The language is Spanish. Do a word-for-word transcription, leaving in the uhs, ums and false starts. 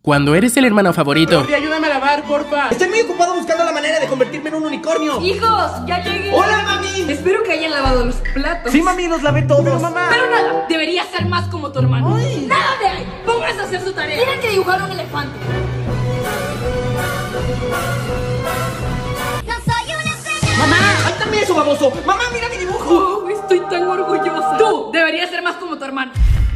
Cuando eres el hermano favorito. Papi, ayúdame a lavar, porfa. Estoy muy ocupado buscando la manera de convertirme en un unicornio. ¡Hijos! ¡Ya llegué! ¡Hola, mami! Espero que hayan lavado los platos. Sí, mami, los lavé todos. Pero, mamá. Pero nada, debería ser más como tu hermano. Ay. ¡Nada de ahí! ¡Pónganse a hacer su tarea! Tienen que dibujar un elefante. No soy una estrella. ¡Mamá! ¡Ahí también eso, baboso! ¡Mamá, mira mi dibujo! Oh, estoy tan orgullosa. Tú deberías ser más como tu hermano.